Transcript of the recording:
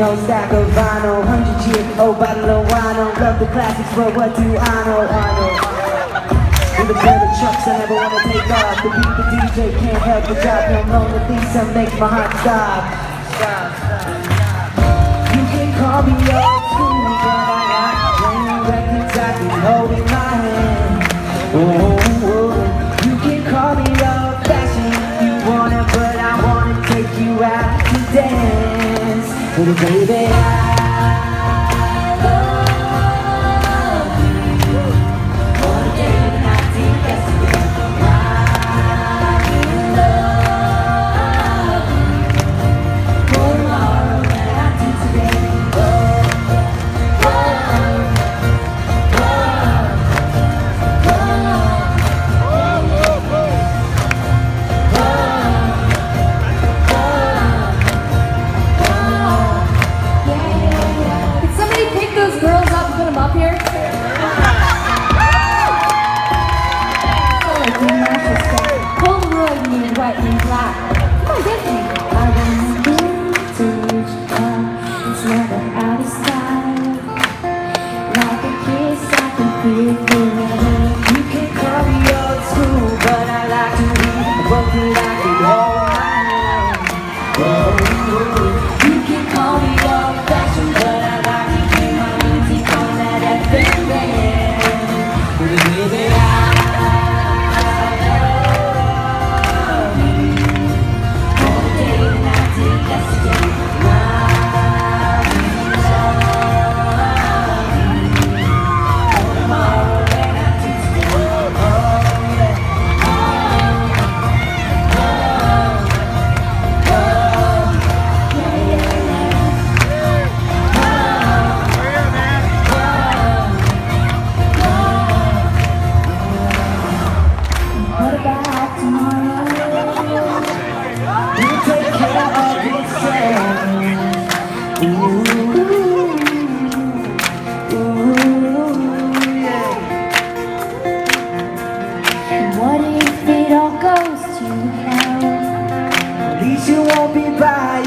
no stack of vinyl, 100-year-old bottle of wine. Love the classics, but what do I know? With a pair of trucks I never wanna take off. The beat the DJ can't help but drop. No Mona Lisa makes my heart stop. You can call me old school, but I got playing records I can hold in my hand. You can call me old fashioned if you wanna, but I wanna take you out to dance. Little baby, I love you. More day than I did yesterday. I love you. More tomorrow than I do today. Up here. Polaroid me in white and black. Come on, get me. I want to reach out. It's never out of style. Like a kiss, I can feel forever. You can call me old school, but I like to read what could I could hold my hand. You can call me old fashioned, but I like to keep my music on that FM band. Baby, I love you. More day than I did yesterday. Love you. More tomorrow than I do today. What about tomorrow? We'll take care of yourself. Yeah. What if it all goes to hell? At least you won't be by